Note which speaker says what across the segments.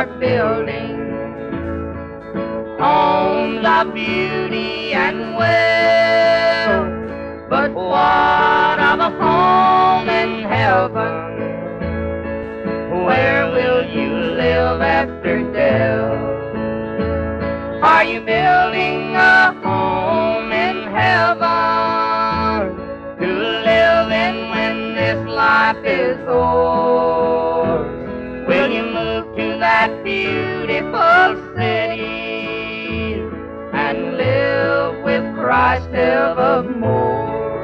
Speaker 1: start building homes of beauty and wealth. But what of a home in heaven? Where will you live after death? Are you building a home in heaven to live in when this life is o'er? Will you move to that beautiful city and live with Christ evermore?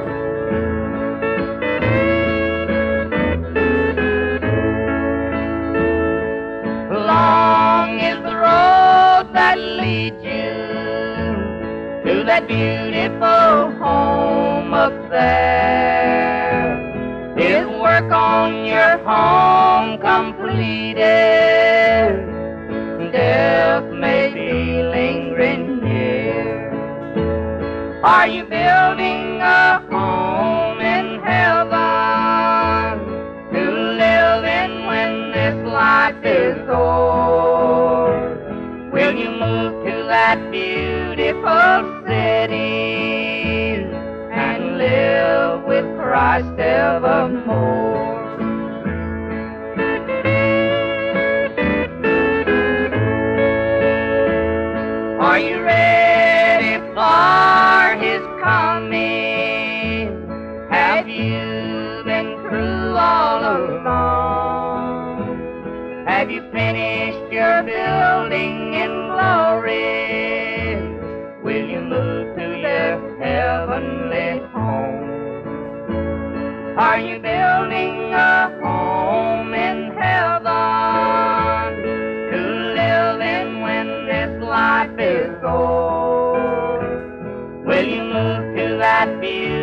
Speaker 1: Long is the road that leads you to that beautiful home up there. Is work on your home completed? Death may be lingering near. Are you building a home in heaven to live in when this life is o'er? Will you move to that beautiful city and live with Christ evermore? Are you ready for His coming? Have you been through all along? Have you finished your building in glory? Will you move to your heavenly home? Are you building a home in heaven to live in when this life is o'er? Will you move to that beautiful